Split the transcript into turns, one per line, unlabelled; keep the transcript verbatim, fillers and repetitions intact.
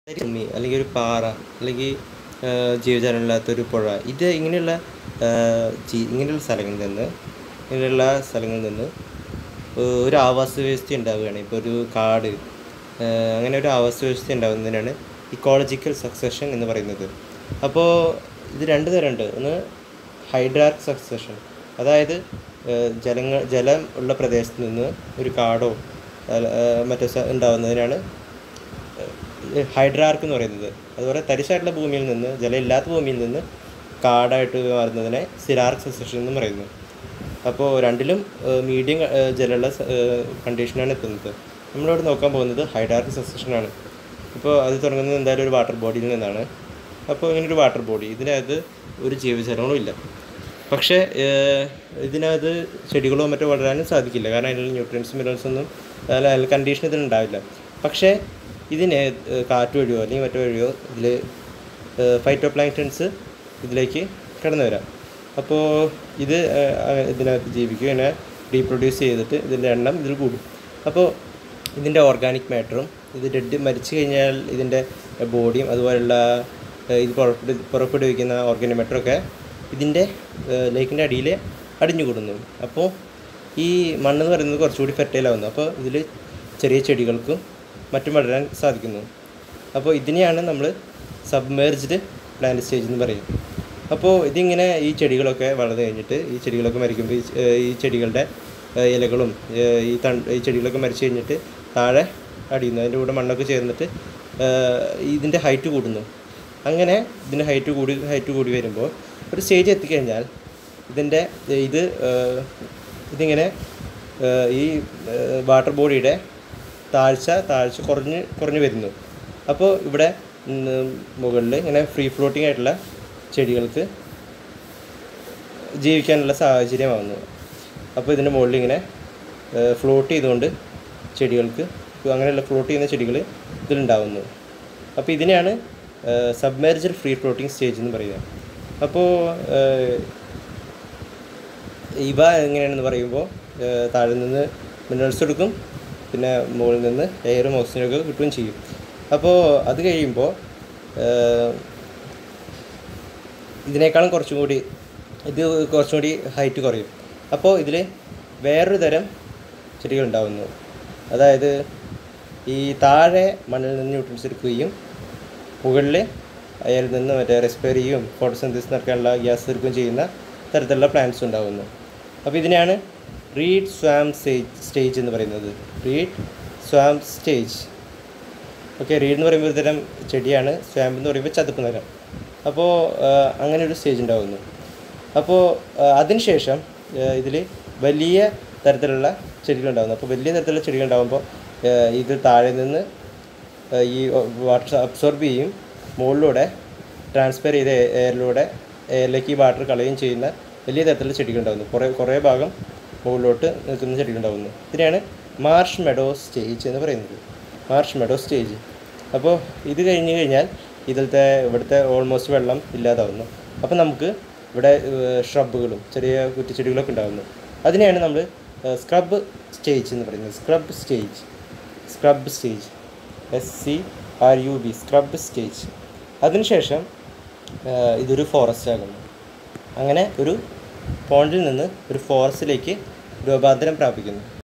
ഭൂമി അല്ലെങ്കിൽ ഒരു പാറ അല്ലെങ്കിൽ ജീവജാലമില്ലാത്തൊരു പുഴ ഇത് ഇങ്ങനെയുള്ള ഇങ്ങനെയുള്ള സ്ഥലങ്ങളിൽ നിന്ന് ഇങ്ങനെയുള്ള സ്ഥലങ്ങളിൽ നിന്ന് ഒരു ആവാസ വ്യവസ്ഥ ഉണ്ടാവുകയാണ്. ഇപ്പോൾ ഒരു കാട് അങ്ങനെ ഒരു ആവാസ വ്യവസ്ഥ ഉണ്ടാകുന്നതിനാണ് ഇക്കോളജിക്കൽ സക്സഷൻ എന്ന് പറയുന്നത്. അപ്പോൾ ഇത് രണ്ട് തരമുണ്ട്. ഒന്ന് ഹൈഡ്രാർക്കിക് സക്സഷൻ, അതായത് ജലങ്ങൾ ജലം ഉള്ള പ്രദേശത്ത് നിന്ന് ഒരു കാടോ മറ്റോ ഉണ്ടാകുന്നതിനാണ് ഹൈഡ്രാർക്ക് എന്ന് പറയുന്നത്. അതുപോലെ തരിശായിട്ടുള്ള ഭൂമിയിൽ നിന്ന് ജലമില്ലാത്ത ഭൂമിയിൽ നിന്ന് കാടായിട്ട് മാറുന്നതിനെ സിലാർക്കിക് സക്സഷൻ എന്ന് പറയുന്നു. അപ്പോൾ രണ്ടിലും മീഡിയം ജലമുള്ള കണ്ടീഷനാണ് എത്തുന്നത്. നമ്മളിവിടെ നോക്കാൻ പോകുന്നത് ഹൈഡ്രാർക്കിക് സക്സഷനാണ്. ഇപ്പോൾ അത് തുടങ്ങുന്നത് എന്തായാലും ഒരു വാട്ടർ ബോഡിയിൽ നിന്നാണ്. അപ്പോൾ ഇങ്ങനൊരു വാട്ടർ ബോഡി, ഇതിനകത്ത് ഒരു ജീവജാലങ്ങളും ഇല്ല. പക്ഷേ ഇതിനകത്ത് ചെടികളോ മറ്റോ വളരാനും സാധിക്കില്ല, കാരണം അതിനുള്ള ന്യൂട്രിയൻസും മിനറൽസൊന്നും അല്ല കണ്ടീഷൻ ഇതിനുണ്ടാവില്ല. പക്ഷേ ഇതിന് കാറ്റ് വഴിയോ അല്ലെങ്കിൽ മറ്റു വഴിയോ ഇതിൽ ഫൈറ്റോ പ്ലാങ്ക്ടൺസ് ഇതിലേക്ക് കടന്നു വരാം. അപ്പോൾ ഇത് ഇതിനകത്ത് ജീവിക്കും, ഇങ്ങനെ റീപ്രൊഡ്യൂസ് ചെയ്തിട്ട് ഇതിൻ്റെ എണ്ണം ഇതിൽ കൂടും. അപ്പോൾ ഇതിൻ്റെ ഓർഗാനിക് മാറ്ററും ഇത് ഡെഡ് മരിച്ചു കഴിഞ്ഞാൽ ഇതിൻ്റെ ബോഡിയും അതുപോലുള്ള ഇത് പുറപ്പെടു പുറപ്പെടുവിക്കുന്ന ഓർഗാനിക് മാറ്ററൊക്കെ ഇതിൻ്റെ ലേക്കിൻ്റെ അടിയിൽ അടിഞ്ഞു കൂടുന്നു. അപ്പോൾ ഈ മണ്ണെന്ന് പറയുന്നത് കുറച്ചുകൂടി ഫെർട്ടൈലാവുന്നു. അപ്പോൾ ഇതിൽ ചെറിയ ചെടികൾക്കും മറ്റും വളരാൻ സാധിക്കുന്നു. അപ്പോൾ ഇതിനെയാണ് നമ്മൾ സബ്മേർജ്ഡ് പ്ലാന്റ് സ്റ്റേജ് എന്ന് പറയും. അപ്പോൾ ഇതിങ്ങനെ ഈ ചെടികളൊക്കെ വളർന്നു കഴിഞ്ഞിട്ട് ഈ ചെടികളൊക്കെ മരിക്കുമ്പോൾ ഈ ചെടികളുടെ ഇലകളും ഈ തണ്ട് ഈ ചെടികളൊക്കെ മരിച്ചു കഴിഞ്ഞിട്ട് താഴെ അടിയുന്നു. അതിൻ്റെ കൂടെ മണ്ണൊക്കെ ചേർന്നിട്ട് ഇതിൻ്റെ ഹൈറ്റ് കൂടുന്നു. അങ്ങനെ ഇതിൻ്റെ ഹൈറ്റ് കൂടി ഹൈറ്റ് കൂടി വരുമ്പോൾ ഒരു സ്റ്റേജ് എത്തിക്കഴിഞ്ഞാൽ ഇതിൻ്റെ ഇത് ഇതിങ്ങനെ ഈ വാട്ടർ ബോഡിയുടെ താഴ്ച താഴ്ച കുറഞ്ഞ് കുറഞ്ഞ് വരുന്നു. അപ്പോൾ ഇവിടെ മുകളിൽ ഇങ്ങനെ ഫ്രീ ഫ്ലോട്ടിംഗ് ആയിട്ടുള്ള ചെടികൾക്ക് ജീവിക്കാനുള്ള സാഹചര്യമാകുന്നു. അപ്പോൾ ഇതിൻ്റെ മുകളിൽ ഇങ്ങനെ ഫ്ലോട്ട് ചെയ്തുകൊണ്ട് ചെടികൾക്ക് അങ്ങനെയുള്ള ഫ്ലോട്ട് ചെയ്യുന്ന ചെടികൾ ഇതിലുണ്ടാകുന്നു. അപ്പോൾ ഇതിനെയാണ് സബ്മേർജ്ഡ് ഫ്രീ ഫ്ലോട്ടിംഗ് സ്റ്റേജ് എന്ന് പറയുക. അപ്പോൾ ഇവ എങ്ങനെയാണെന്ന് പറയുമ്പോൾ താഴെ നിന്ന് മിനറൽസ് എടുക്കും, പിന്നെ മുകളിൽ നിന്ന് എയറും ഓക്സിജനൊക്കെ കിട്ടുകയും ചെയ്യും. അപ്പോൾ അത് കഴിയുമ്പോൾ ഇതിനേക്കാളും കുറച്ചും കൂടി ഇത് കുറച്ചും കൂടി ഹൈറ്റ് കുറയും. അപ്പോൾ ഇതിൽ വേറൊരു തരം ചെടികൾ ഉണ്ടാകുന്നു. അതായത് ഈ താഴെ മണ്ണിൽ നിന്ന് ന്യൂട്രിയൻസ് എടുക്കുകയും മുകളിൽ അയാളിൽ നിന്ന് മറ്റേ റെസ്പിറേയും ഫോട്ടോസിന്തസിസ് നടക്കാനുള്ള ഗ്യാസ് എടുക്കുകയും ചെയ്യുന്ന തരത്തിലുള്ള പ്ലാന്റ്സ് ഉണ്ടാകുന്നു. അപ്പോൾ ഇതിനെയാണ് റീഡ് സ്വാം സ്റ്റേജ് സ്റ്റേജ് എന്ന് പറയുന്നത്. Reed swamp stage. Okay, reed എന്ന് പറയുമ്പോൾ ഒരു തരം ചെടിയാണ്, സ്വാം എന്ന് പറയുമ്പോൾ ചതുപ്പ് നിലം. അപ്പോൾ അങ്ങനെ ഒരു സ്റ്റേജ് ഉണ്ടാകുന്നു. അപ്പോൾ അതിനുശേഷം ഇതിൽ വലിയ തരത്തിലുള്ള ചെടികളുണ്ടാകുന്നു. അപ്പോൾ വലിയ തരത്തിലുള്ള ചെടികൾ ഉണ്ടാകുമ്പോൾ ഇത് താഴെ നിന്ന് ഈ വാട്ടർ അബ്സോർബ് ചെയ്യും, മുകളിലൂടെ ട്രാൻസ്ഫർ ചെയ്ത എയറിലൂടെ എയറിലേക്ക് ഈ വാട്ടർ കളയുകയും ചെയ്യുന്ന വലിയ തരത്തിലുള്ള ചെടികളുണ്ടാകുന്നു. കുറേ കുറേ ഭാഗം മുകളിലോട്ട് നിൽക്കുന്ന ചെടികളുണ്ടാകുന്നു. ഇതിനെയാണ് മാർഷ് മെഡോ സ്റ്റേജ് എന്ന് പറയുന്നത്. Marsh meadow stage. അപ്പോൾ ഇത് കഴിഞ്ഞ് കഴിഞ്ഞാൽ ഇതിലത്തെ ഇവിടുത്തെ ഓൾമോസ്റ്റ് വെള്ളം ഇല്ലാതാവുന്നു. അപ്പോൾ നമുക്ക് ഇവിടെ ഷ്രബുകളും ചെറിയ കുറ്റിച്ചെടികളൊക്കെ ഉണ്ടാകുന്നു. അതിനെയാണ് നമ്മൾ സ്ക്രബ് സ്റ്റേജ് എന്ന് പറയുന്നത്. Scrub stage scrub stage S C R U B scrub stage. അതിനുശേഷം ഇതൊരു ഫോറസ്റ്റ് ആകുന്നു. അങ്ങനെ ഒരു പോണ്ടിൽ നിന്ന് ഒരു ഫോറസ്റ്റിലേക്ക് രൂപാന്തരം പ്രാപിക്കുന്നു.